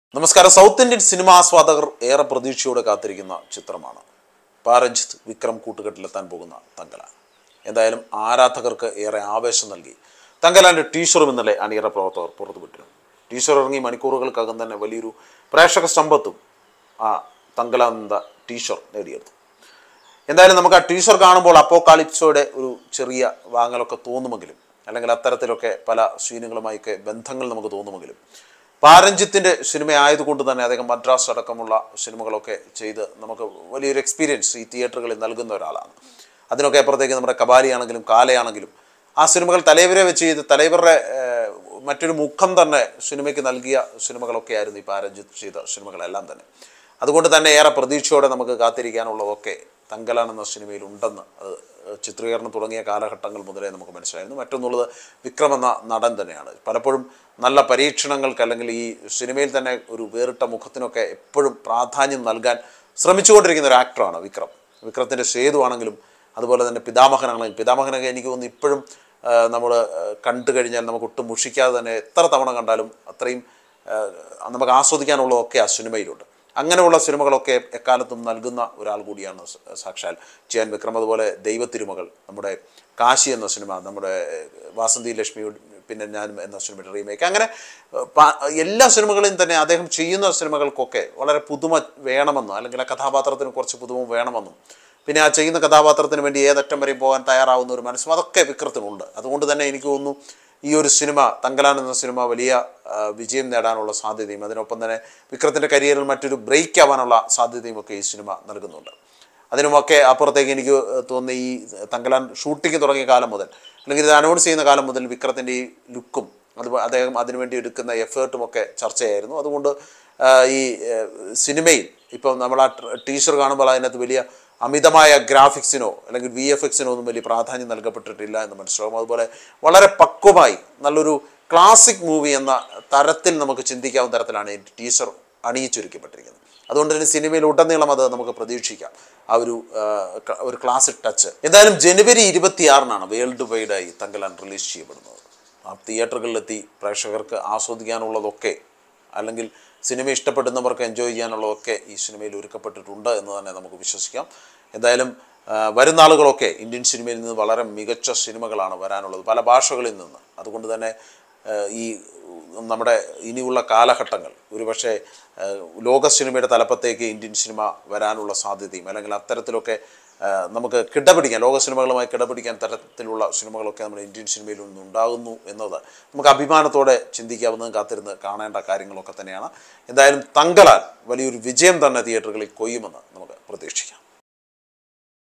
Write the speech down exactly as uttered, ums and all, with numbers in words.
നമസ്കാരം. South Indian cinema ആസ്വാദകർ ഏറെ പ്രതീക്ഷയോടെ കാത്തിരിക്കുന്ന ചിത്രമാണ് പാരഞ്ജിത്ത് വിക്രം കൂട്ടുകെട്ടിലെത്താൻ പോകുന്ന തങ്കലാൻ. എന്തായാലും ആരാധകർക്ക് ഏറെ ആവേശം നൽകി തങ്കലാൻ്റെ ടീഷറും ഇന്നലെ അണിയറ പ്രവർത്തകർ പുറത്തുവിട്ടിരുന്നു. ടീഷർ ഇറങ്ങി മണിക്കൂറുകൾക്കകം തന്നെ വലിയൊരു പ്രേക്ഷക സമ്പത്തും ആ തങ്കലാൻ എന്ന ടീഷർ നേടിയെടുത്തു. എന്തായാലും നമുക്ക് ആ ടീഷർ കാണുമ്പോൾ അപ്പോക്കാലിപ്സോയുടെ ഒരു ചെറിയ വാങ്ങലൊക്കെ തോന്നുമെങ്കിലും, അല്ലെങ്കിൽ അത്തരത്തിലൊക്കെ പല സീനുകളുമായൊക്കെ ബന്ധങ്ങൾ നമുക്ക് തോന്നുമെങ്കിലും, പാരഞ്ജിത്തിൻ്റെ സിനിമ ആയതുകൊണ്ട് തന്നെ അദ്ദേഹം മദ്രാസ് അടക്കമുള്ള സിനിമകളൊക്കെ ചെയ്ത് നമുക്ക് വലിയൊരു എക്സ്പീരിയൻസ് ഈ തിയേറ്ററുകളിൽ നൽകുന്ന ഒരാളാണ്. അതിനൊക്കെ അപ്പുറത്തേക്ക് നമ്മുടെ കബാലിയാണെങ്കിലും കാലയാണെങ്കിലും ആ സിനിമകൾ തലൈവരെ വെച്ച് ചെയ്ത് തലൈവരുടെ മറ്റൊരു മുഖം തന്നെ സിനിമയ്ക്ക് നൽകിയ സിനിമകളൊക്കെ ആയിരുന്നു ഈ പാരഞ്ജിത്ത് ചെയ്ത സിനിമകളെല്ലാം തന്നെ. അതുകൊണ്ട് തന്നെ ഏറെ പ്രതീക്ഷയോടെ നമുക്ക് കാത്തിരിക്കാനുള്ളതൊക്കെ തങ്കലാൻ എന്ന സിനിമയിൽ ഉണ്ടെന്ന് അത് ചിത്രീകരണം തുടങ്ങിയ കാലഘട്ടങ്ങൾ മുതലേ നമുക്ക് മനസ്സിലായിരുന്നു. മറ്റൊന്നുള്ളത് വിക്രം എന്ന നടൻ തന്നെയാണ്. പലപ്പോഴും നല്ല പരീക്ഷണങ്ങൾക്ക് അല്ലെങ്കിൽ ഈ സിനിമയിൽ തന്നെ ഒരു വേറിട്ട മുഖത്തിനൊക്കെ എപ്പോഴും പ്രാധാന്യം നൽകാൻ ശ്രമിച്ചുകൊണ്ടിരിക്കുന്ന ഒരു ആക്ടറാണ് വിക്രം. വിക്രത്തിൻ്റെ സേതു ആണെങ്കിലും അതുപോലെ തന്നെ പിതാമഹനാണെങ്കിലും, പിതാമഹനൊക്കെ എനിക്ക് തോന്നുന്നു ഇപ്പോഴും നമ്മൾ കണ്ടു കഴിഞ്ഞാൽ നമുക്ക് ഒട്ടും മുഷിക്കാതെ തന്നെ എത്ര തവണ കണ്ടാലും അത്രയും നമുക്ക് ആസ്വദിക്കാനുള്ളതൊക്കെ ആ സിനിമയിലുണ്ട്. അങ്ങനെയുള്ള സിനിമകളൊക്കെ എക്കാലത്തും നൽകുന്ന ഒരാൾ കൂടിയാണ് സാക്ഷാൽ ചിയാൻ വിക്രം. അതുപോലെ ദൈവത്തിരുമകൾ, നമ്മുടെ കാശി എന്ന സിനിമ, നമ്മുടെ വാസന്തി ലക്ഷ്മി പിന്നെ ഞാൻ എന്ന സിനിമയുടെ റീമേക്ക്, അങ്ങനെ എല്ലാ സിനിമകളിലും തന്നെ അദ്ദേഹം ചെയ്യുന്ന സിനിമകൾക്കൊക്കെ വളരെ പുതുമ വേണമെന്നും അല്ലെങ്കിൽ ആ കഥാപാത്രത്തിന് കുറച്ച് പുതുമ വേണമെന്നും പിന്നെ ആ ചെയ്യുന്ന കഥാപാത്രത്തിന് വേണ്ടി ഏതറ്റം വരെയും പോകാൻ തയ്യാറാവുന്ന ഒരു മനസ്സും അതൊക്കെ വിക്രത്തിനുണ്ട്. അതുകൊണ്ട് തന്നെ എനിക്ക് തോന്നുന്നു ഈ ഒരു സിനിമ തങ്കലാൻ എന്ന സിനിമ വലിയ വിജയം നേടാനുള്ള സാധ്യതയും അതിനൊപ്പം തന്നെ വിക്രത്തിൻ്റെ കരിയറിൽ മറ്റൊരു ബ്രേക്ക് ആവാനുള്ള സാധ്യതയും ഒക്കെ ഈ സിനിമ നൽകുന്നുണ്ട്. അതിനുമൊക്കെ അപ്പുറത്തേക്ക് എനിക്ക് തോന്നുന്ന ഈ തങ്കലാൻ ഷൂട്ടിങ് തുടങ്ങിയ കാലം മുതൽ അല്ലെങ്കിൽ ഇത് അനൗൺസ് ചെയ്യുന്ന കാലം മുതൽ വിക്രത്തിൻ്റെ ഈ ലുക്കും അത് അദ്ദേഹം അതിനുവേണ്ടി എടുക്കുന്ന എഫേർട്ടും ഒക്കെ ചർച്ചയായിരുന്നു. അതുകൊണ്ട് ഈ സിനിമയിൽ ഇപ്പം നമ്മൾ ആ ടീച്ചർ കാണുമ്പോൾ അതിനകത്ത് വലിയ അമിതമായ ഗ്രാഫിക്സിനോ അല്ലെങ്കിൽ വി എഫ് എക്സിനോ ഒന്നും വലിയ പ്രാധാന്യം നൽകപ്പെട്ടിട്ടില്ല എന്ന് മനസ്സിലാവും. അതുപോലെ വളരെ പക്വമായി നല്ലൊരു ക്ലാസിക് മൂവി എന്ന തരത്തിൽ നമുക്ക് ചിന്തിക്കാവുന്ന തരത്തിലാണ് ഈ ടീച്ചർ അണിയിച്ചൊരുക്കപ്പെട്ടിരിക്കുന്നത്. അതുകൊണ്ട് തന്നെ സിനിമയിൽ ഉടനീളം അത് നമുക്ക് പ്രതീക്ഷിക്കാം, ആ ഒരു ഒരു ക്ലാസിക് ടച്ച്. എന്തായാലും ജനുവരി ഇരുപത്തിയാറിനാണ് വേൾഡ് വൈഡായി തങ്കലാൻ റിലീസ് ചെയ്യപ്പെടുന്നത്. ആ തിയേറ്ററുകളിലെത്തി പ്രേക്ഷകർക്ക് ആസ്വദിക്കാനുള്ളതൊക്കെ അല്ലെങ്കിൽ സിനിമ ഇഷ്ടപ്പെടുന്നവർക്ക് എൻജോയ് ചെയ്യാനുള്ളതൊക്കെ ഈ സിനിമയിൽ ഒരുക്കപ്പെട്ടിട്ടുണ്ട് എന്ന് തന്നെ നമുക്ക് വിശ്വസിക്കാം. എന്തായാലും വരുന്ന ആളുകളൊക്കെ ഇന്ത്യൻ സിനിമയിൽ നിന്ന് വളരെ മികച്ച സിനിമകളാണ് വരാനുള്ളത്, പല ഭാഷകളിൽ നിന്ന്. അതുകൊണ്ട് തന്നെ ഈ നമ്മുടെ ഇനിയുള്ള കാലഘട്ടങ്ങൾ ഒരുപക്ഷെ ലോക സിനിമയുടെ തലപ്പത്തേക്ക് ഇന്ത്യൻ സിനിമ വരാനുള്ള സാധ്യതയും അല്ലെങ്കിൽ അത്തരത്തിലൊക്കെ നമുക്ക് കിടപിടിക്കാൻ, ലോക സിനിമകളുമായി കിടപിടിക്കാൻ തരത്തിലുള്ള സിനിമകളൊക്കെ നമ്മുടെ ഇന്ത്യൻ സിനിമയിൽ നിന്നുണ്ടാകുന്നു എന്നത് നമുക്ക് അഭിമാനത്തോടെ ചിന്തിക്കാവുന്നതും കാത്തിരുന്ന് കാണേണ്ട കാര്യങ്ങളൊക്കെ തന്നെയാണ്. എന്തായാലും തങ്കലാൻ വലിയൊരു വിജയം തന്നെ തിയേറ്ററുകളിൽ കൊയ്യുമെന്ന് നമുക്ക് പ്രതീക്ഷിക്കാം.